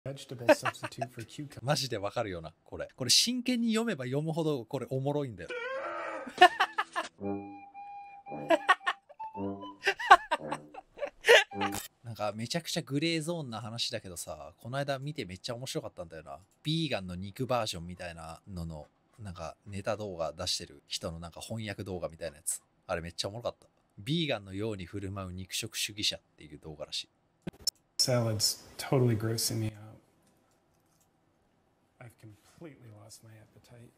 Vegetable substitute for cucumber. マジでわかるよな、これ。これ真剣に読めば読むほどこれおもろいんだよ。なんかめちゃくちゃグレーゾーンな話だけどさ、この間見てめっちゃ面白かったんだよな。ビーガンの肉バージョンみたいなのの、なんかネタ動画出してる人のなんか翻訳動画みたいなやつ。あれめっちゃおもろかった。ビーガンのように振る舞う肉食主義者っていう動画らしい。 Salad's totally grossing me out. I've completely lost my appetite.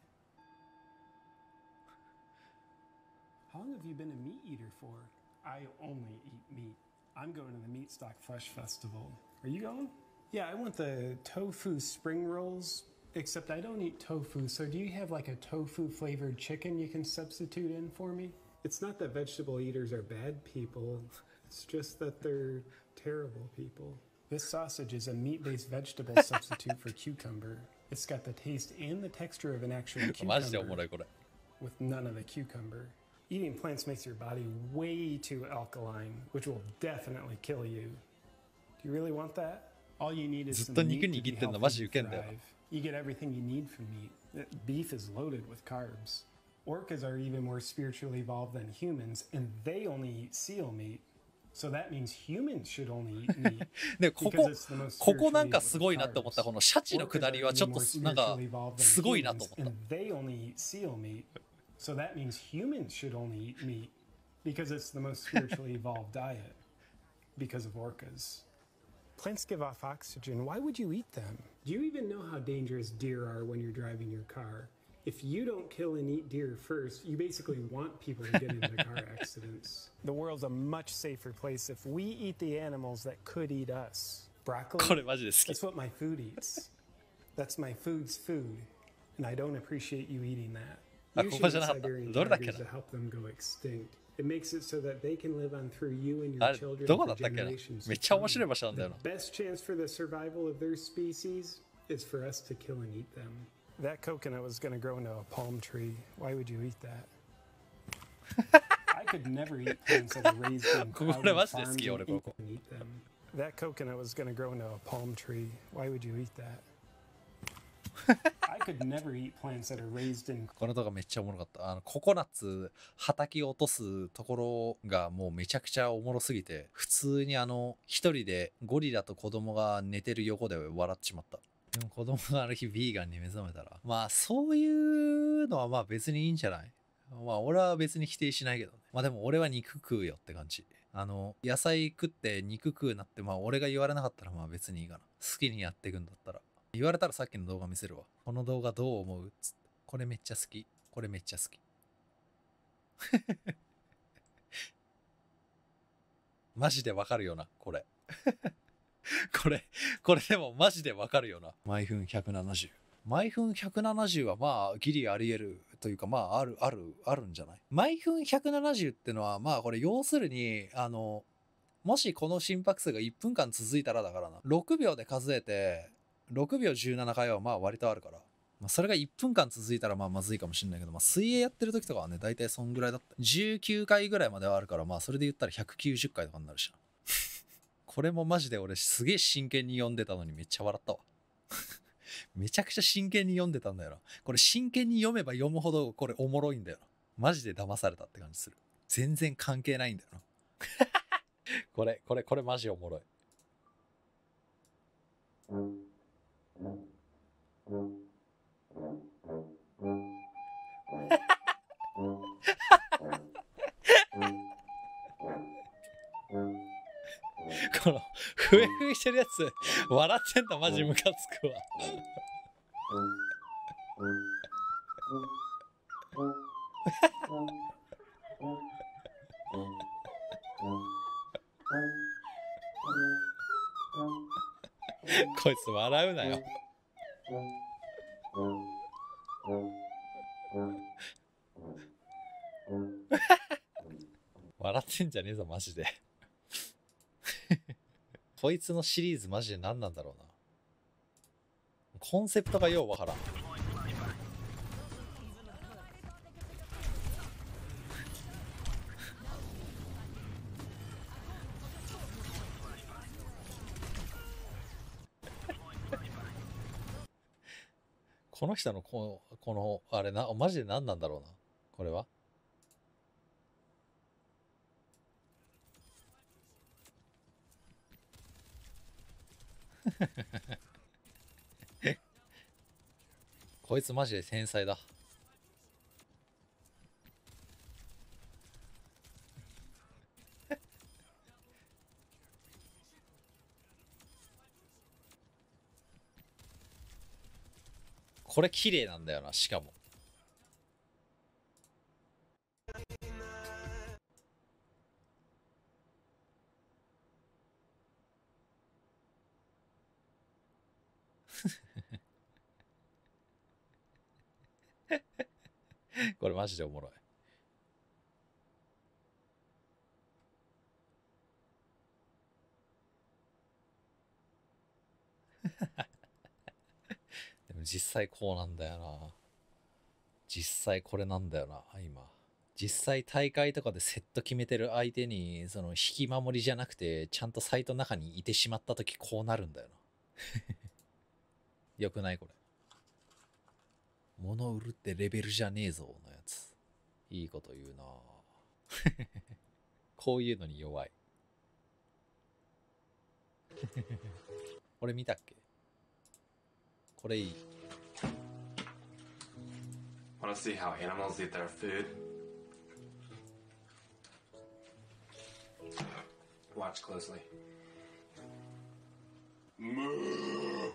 How long have you been a meat eater for? I only eat meat. I'm going to the Meat Stock Flesh Festival. Are you going? Yeah, I want the tofu spring rolls, except I don't eat tofu, so do you have like a tofu flavored chicken you can substitute in for me? It's not that vegetable eaters are bad people, it's just that they're terrible people. This sausage is a meat-based vegetable substitute for cucumber. It's got the taste and the texture of an actual マジでおも cucumber ろいこれ。 with none of the cucumber. Eating plants makes your body way too alkaline, which will definitely kill you. Do you really want that? All you need is ずっ some と meat 肉 to be 握ってんの healthy マジ and ウケんだよ。 thrive. You get everything you need from meat. Beef is loaded with carbs. Orcas are even more spiritually evolved than humans, and they only eat seal meat. So that means humans should only eat meat. で、こ because こ、 it's the most ここなん spiritually かす evolved ごいなって思った。 carbs. このシャチのくだりはちょっとなんかすごいなと思った。 And they only eat seal meat. So that means humans should only eat meat because it's the most spiritually evolved diet because of orcas. Plants give off oxygen. Why would you eat them? Do you even know how dangerous deer are when you're driving your car? If you don't kill and eat deer first, you basically want people to get into car accidents. The world's a much safer place if we eat the animals that could eat us. こ Broccoli? れマジで好き。 That's what my food eats. That's my food's food. And I don't appreciate you eating that. あ、 You こ should こじゃ eat なかった。 Siberian どれだっけ tigers な。 to help them go extinct. It makes it so that they can live on through you and your あれ、 children どこ for だったっけな。 generations めっ to ちゃ面 come. 白い場所なんだよ The な。 best chance for the survival of their species is for us to kill and eat them. That coconut was going to grow into a palm tree. Why would you eat that? I could never eat plants that are raised in これ crowded マジで好 farms きよ、俺 and ここ。 eat them. That coconut was going to grow into a palm tree. Why would you eat that? I could never eat plants that are raised in この動画めっちゃおもろかった。ココナッツ、はたき落とすところがもうめちゃくちゃおもろすぎて、普通に一人でゴリラと子供が寝てる横で笑っちまった。でも子供がある日ビーガンに目覚めたら、まあそういうのはまあ別にいいんじゃない？まあ俺は別に否定しないけどね。まあでも俺は肉食うよって感じ。野菜食って肉食うなって、まあ俺が言われなかったらまあ別にいいかな。好きにやっていくんだったら。言われたらさっきの動画見せるわ。この動画どう思う？つって。これめっちゃ好き。これめっちゃ好き。マジでわかるよな、これ。これでもマジでわかるよな。毎分170。毎分170はまあギリあり得るというか、まああるんじゃない？毎分170ってのはまあこれ要するにもしこの心拍数が1分間続いたらだからな。6秒で数えて6秒17回はまあ割とあるから。まあそれが1分間続いたらまあまずいかもしれないけど、まあ水泳やってる時とかはね、だいたいそんぐらいだった。19回ぐらいまではあるから、まあそれで言ったら190回とかになるしな。これもマジで俺すげえ真剣に読んでたのにめっちゃ笑ったわ。めちゃくちゃ真剣に読んでたんだよな。これ真剣に読めば読むほどこれおもろいんだよな。マジで騙されたって感じする。全然関係ないんだよな。これマジおもろい。このふえふえしてるやつ笑ってんだマジムカつくわ。こいつ笑うなよ。笑ってんじゃねえぞマジで。こいつのシリーズマジで何なんだろうな。コンセプトがようわからん。 この人のこの、あれな、マジで何なんだろうな。これはこいつマジで天才だ。これ綺麗なんだよな、しかも。これマジでおもろい。でも実際こうなんだよな。実際これなんだよな、今。実際大会とかでセット決めてる相手に、その引き守りじゃなくて、ちゃんとサイトの中にいてしまった時こうなるんだよな。よくないこれ。物売るってレベルじゃねえぞのやつ。いいこと言うなこういうのに弱い。これ見たっけ？これいい。 Want to see how animals eat their food? Watch closely. Moo!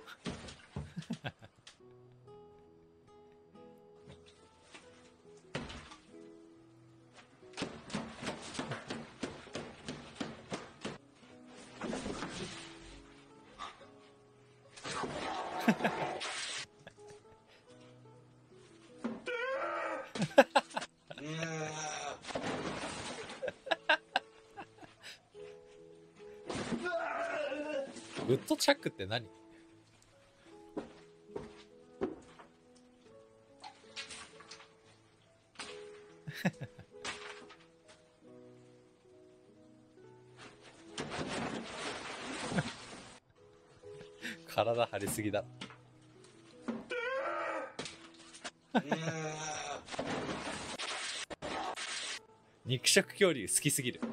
ウッドチャックって何？体張りすぎだ。肉食恐竜好きすぎる。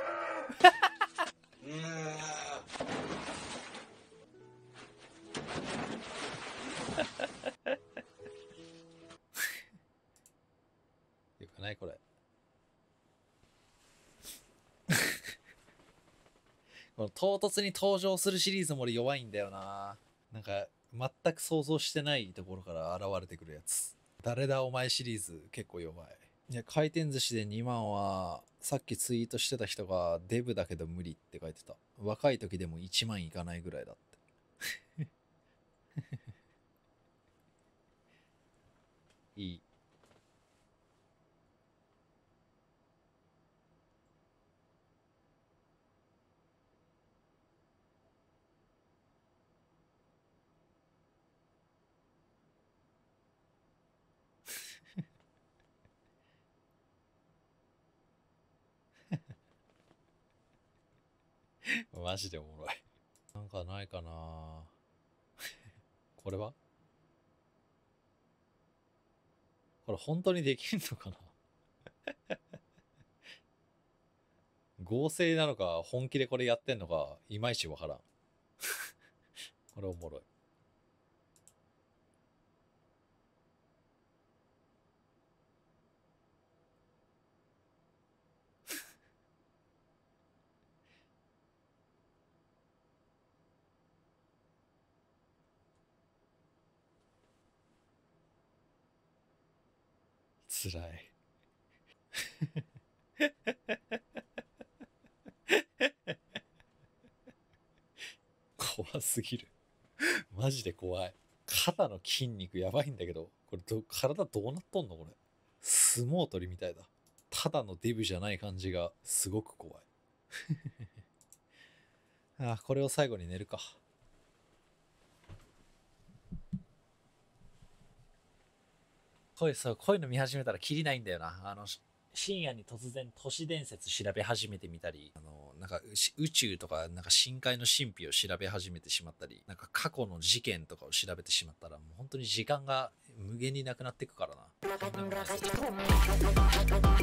よくないこれ。この唐突に登場するシリーズも俺弱いんだよな。なんか全く想像してないところから現れてくるやつ。誰だお前シリーズ結構弱い。いや、回転寿司で2万はさっきツイートしてた人がデブだけど無理って書いてた。若い時でも1万いかないぐらいだって。いい。マジでおもろい。なんかないかなこれはこれ本当にできんのかな合成なのか本気でこれやってんのかいまいちわからん。これおもろい。つらい。怖すぎる。マジで怖い。肩の筋肉やばいんだけど、これ体どうなっとんのこれ。相撲取りみたいだ。ただのデブじゃない感じがすごく怖い。あ、これを最後に寝るか。こういうの見始めたらキリないんだよな。深夜に突然都市伝説調べ始めてみたり、なんか宇宙とか、なんか深海の神秘を調べ始めてしまったり、なんか過去の事件とかを調べてしまったら、もう本当に時間が無限になくなっていくからな。